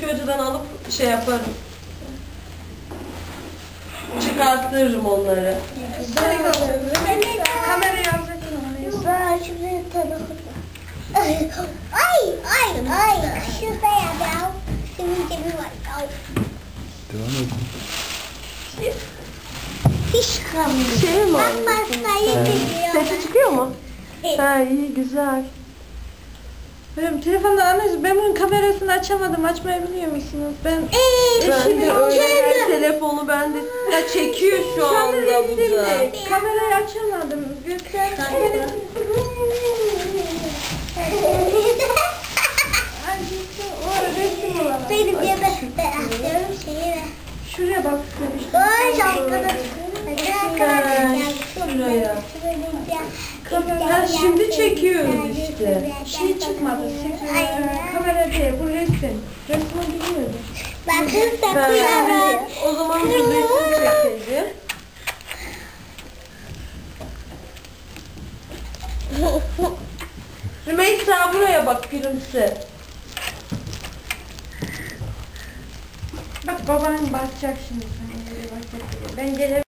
hocadan alıp şey yaparım. Çıkarttırırım onları. Kamerayı alacak. Şimdi telefonu. Ay. Şuraya ya. Şimdi bir var. Devam edin. Hiç kalmıyor. Şey mi Bak oldu? pastayı çekiyor. Sesi çıkıyor mu? Ha iyi güzel. Benim telefonda anneciğim ben bunun kamerasını açamadım. Açmayı biliyor musunuz? Ben Ben de öyle telefonu ben de çekiyor şu anda bu da. kamerayı açamadım. Göster. Benim yemek beğendiğim şeyi ver. Şuraya bak. Ay arkadaşlar. Şuraya. Ha, şimdi çekiyoruz işte. Şey çıkmadı. Kamera değil. Bu resim. Resmi biliyordum. Bakın takıyorum. O zaman bu resim çekelim. Rümeysa buraya bak gülümse. Bak baban bakacak şimdi. Ben gelebilirim.